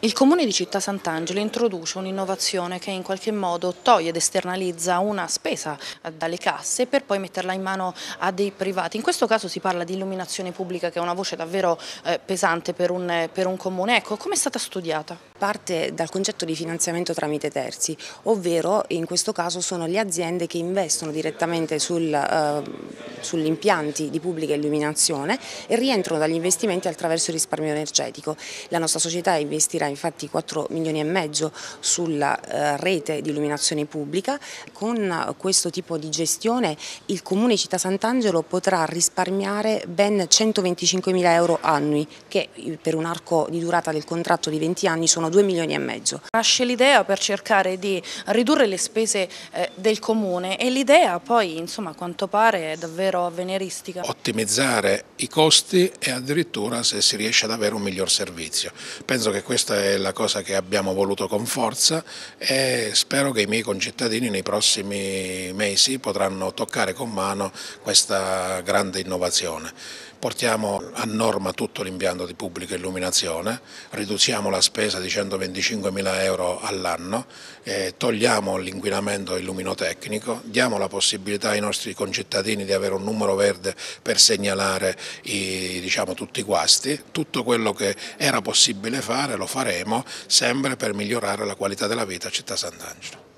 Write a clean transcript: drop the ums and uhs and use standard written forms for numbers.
Il Comune di Città Sant'Angelo introduce un'innovazione che in qualche modo toglie ed esternalizza una spesa dalle casse per poi metterla in mano a dei privati. In questo caso si parla di illuminazione pubblica, che è una voce davvero pesante per un comune. Ecco, come è stata studiata? Parte dal concetto di finanziamento tramite terzi, ovvero in questo caso sono le aziende che investono direttamente sugli impianti di pubblica illuminazione e rientrano dagli investimenti attraverso il risparmio energetico. La nostra società investirà infatti 4 milioni e mezzo sulla rete di illuminazione pubblica. Con questo tipo di gestione il Comune di Città Sant'Angelo potrà risparmiare ben 125 mila euro annui, che per un arco di durata del contratto di 20 anni sono 2 milioni e mezzo. Nasce l'idea per cercare di ridurre le spese del comune e l'idea poi, insomma, a quanto pare è davvero avveniristica. Ottimizzare i costi e addirittura se si riesce ad avere un miglior servizio. Penso che questa è la cosa che abbiamo voluto con forza e spero che i miei concittadini nei prossimi mesi potranno toccare con mano questa grande innovazione. Portiamo a norma tutto l'impianto di pubblica illuminazione, riduciamo la spesa di 125 mila euro all'anno, togliamo l'inquinamento illuminotecnico, diamo la possibilità ai nostri concittadini di avere un numero verde per segnalare tutti i guasti. Tutto quello che era possibile fare lo faremo sempre per migliorare la qualità della vita a Città Sant'Angelo.